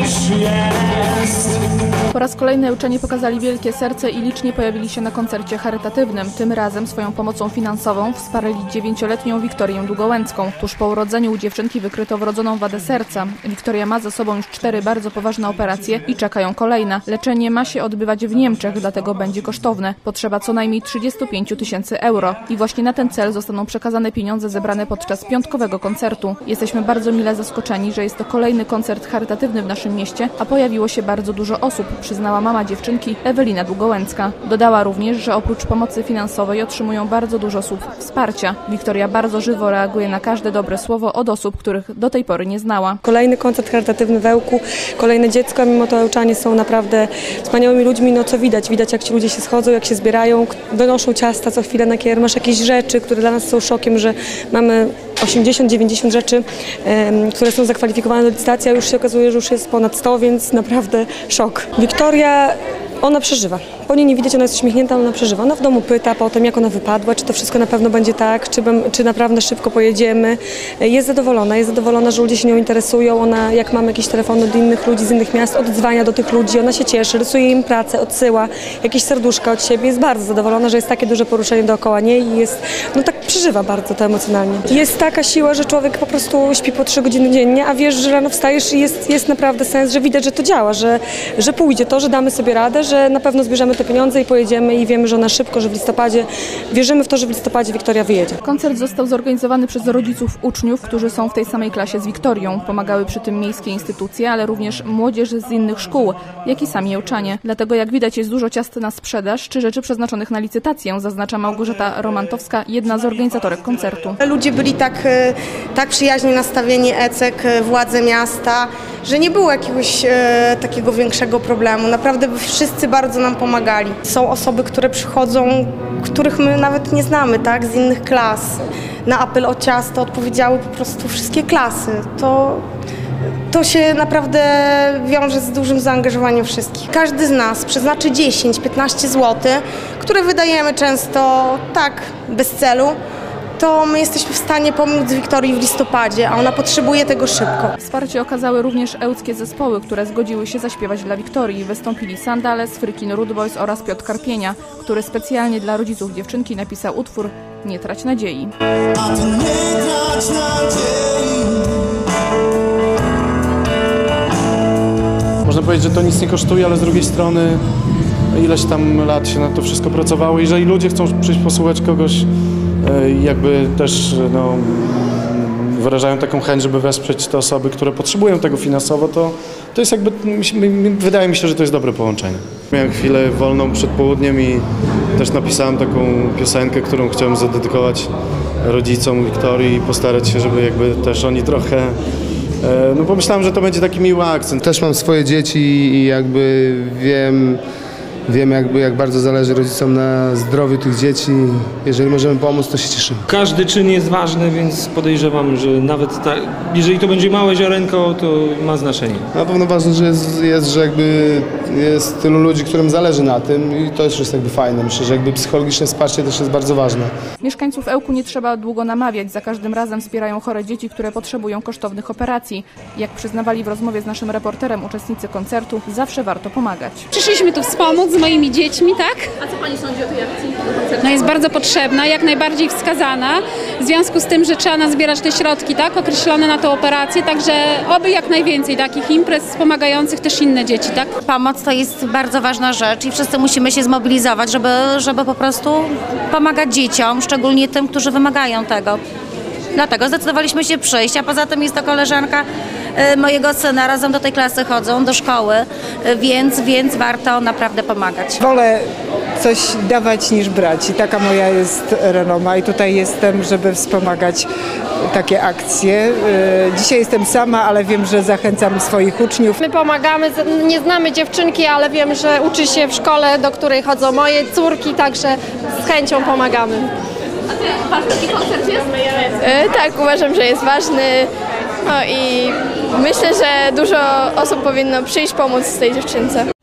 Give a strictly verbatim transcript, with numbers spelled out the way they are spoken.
już jest. Po raz kolejny Ełczanie pokazali wielkie serce i licznie pojawili się na koncercie charytatywnym. Tym razem swoją pomocą finansową wsparli dziewięcioletnią Wiktorię Długołęcką. Tuż po urodzeniu u dziewczynki wykryto wrodzoną wadę serca. Wiktoria ma za sobą już cztery bardzo poważne operacje i czekają kolejne. Leczenie ma się odbywać w Niemczech, dlatego będzie kosztowne. Potrzeba co najmniej trzydziestu pięciu tysięcy euro. I właśnie na ten cel zostaną przekazane pieniądze zebrane podczas piątkowego koncertu. Jesteśmy bardzo mile zaskoczeni, że jest to kolejny koncert charytatywny w naszym mieście, a pojawiło się bardzo dużo osób, przyznała mama dziewczynki Ewelina Długołęcka. Dodała również, że oprócz pomocy finansowej otrzymują bardzo dużo słów wsparcia. Wiktoria bardzo żywo reaguje na każde dobre słowo od osób, których do tej pory nie znała. Kolejny koncert charytatywny w Ełku, kolejne dziecko, a mimo to Ełczanie są naprawdę wspaniałymi ludźmi, no co widać, widać jak ci ludzie się schodzą, jak się zbierają, donoszą ciasta co chwilę na kiermasz, jakieś rzeczy, które dla nas są szokiem, że mamy osiemdziesiąt dziewięćdziesiąt rzeczy, um, które są zakwalifikowane do licytacji, a już się okazuje, że już jest ponad sto, więc naprawdę szok. Wiktoria, ona przeżywa. Po niej nie widać, ona jest uśmiechnięta, ona przeżywa. Ona w domu pyta potem, jak ona wypadła, czy to wszystko na pewno będzie tak, czy, czy naprawdę szybko pojedziemy. Jest zadowolona, jest zadowolona, że ludzie się nią interesują. Ona, jak mamy jakieś telefony od innych ludzi z innych miast, oddzwania do tych ludzi, ona się cieszy, rysuje im pracę, odsyła jakieś serduszka od siebie. Jest bardzo zadowolona, że jest takie duże poruszenie dookoła niej i jest, no tak przeżywa bardzo to emocjonalnie. Jest taka siła, że człowiek po prostu śpi po trzy godziny dziennie, a wiesz, że rano wstajesz i jest, jest naprawdę sens, że widać, że to działa, że, że pójdzie to, że damy sobie radę, że na pewno zbierzemy te pieniądze i pojedziemy i wiemy, że ona szybko, że w listopadzie, wierzymy w to, że w listopadzie Wiktoria wyjedzie. Koncert został zorganizowany przez rodziców uczniów, którzy są w tej samej klasie z Wiktorią. Pomagały przy tym miejskie instytucje, ale również młodzież z innych szkół, jak i sami Ełczanie. Dlatego jak widać jest dużo ciast na sprzedaż czy rzeczy przeznaczonych na licytację, zaznacza Małgorzata Romantowska, jedna z organizatorek koncertu. Ludzie byli tak, tak przyjaźnie nastawieni, Ecek, władze miasta, że nie było jakiegoś e, takiego większego problemu. Naprawdę wszyscy bardzo nam pomagali. Są osoby, które przychodzą, których my nawet nie znamy, tak, z innych klas. Na apel o ciasto odpowiedziały po prostu wszystkie klasy. To, to się naprawdę wiąże z dużym zaangażowaniem wszystkich. Każdy z nas przeznaczy dziesięć piętnaście złotych, które wydajemy często tak, bez celu. To my jesteśmy w stanie pomóc Wiktorii w listopadzie, a ona potrzebuje tego szybko. Wsparcie okazały również ełckie zespoły, które zgodziły się zaśpiewać dla Wiktorii. Wystąpili Sandales, Frykin Root Boys oraz Piotr Karpienia, który specjalnie dla rodziców dziewczynki napisał utwór Nie trać nadziei. A ty nie trać nadziei. Można powiedzieć, że to nic nie kosztuje, ale z drugiej strony ileś tam lat się na to wszystko pracowało. Jeżeli ludzie chcą przyjść posłuchać kogoś, jakby też no, wyrażają taką chęć, żeby wesprzeć te osoby, które potrzebują tego finansowo, to, to jest jakby, wydaje mi się, że to jest dobre połączenie. Miałem chwilę wolną przed południem i też napisałem taką piosenkę, którą chciałem zadedykować rodzicom Wiktorii i postarać się, żeby jakby też oni trochę, no pomyślałem, że to będzie taki miły akcent. Też mam swoje dzieci i jakby wiem, Wiem, jakby, jak bardzo zależy rodzicom na zdrowiu tych dzieci. Jeżeli możemy pomóc, to się cieszymy. Każdy czyn jest ważny, więc podejrzewam, że nawet ta, jeżeli to będzie małe ziarenko, to ma znaczenie. Na pewno ważne, że jest, jest, że jakby jest tylu ludzi, którym zależy na tym i to też jest jakby fajne. Myślę, że jakby psychologiczne wsparcie też jest bardzo ważne. Mieszkańców Ełku nie trzeba długo namawiać. Za każdym razem wspierają chore dzieci, które potrzebują kosztownych operacji. Jak przyznawali w rozmowie z naszym reporterem uczestnicy koncertu, zawsze warto pomagać. Przyszliśmy tu wspomóc z moimi dziećmi, tak? A co pani sądzi o tej akcji? No jest bardzo potrzebna, jak najbardziej wskazana, w związku z tym, że trzeba nazbierać te środki, tak, określone na tę operację, także oby jak najwięcej takich imprez wspomagających też inne dzieci, tak? Pomoc to jest bardzo ważna rzecz i wszyscy musimy się zmobilizować, żeby, żeby po prostu pomagać dzieciom, szczególnie tym, którzy wymagają tego. Dlatego zdecydowaliśmy się przyjść, a poza tym jest to koleżanka mojego syna, razem do tej klasy chodzą, do szkoły, więc, więc warto naprawdę pomagać. Wolę coś dawać niż brać i taka moja jest renoma i tutaj jestem, żeby wspomagać takie akcje. Dzisiaj jestem sama, ale wiem, że zachęcam swoich uczniów. My pomagamy, nie znamy dziewczynki, ale wiem, że uczy się w szkole, do której chodzą moje córki, także z chęcią pomagamy. A ty, ważny taki koncert jest? E, tak, uważam, że jest ważny. No i myślę, że dużo osób powinno przyjść pomóc tej dziewczynce.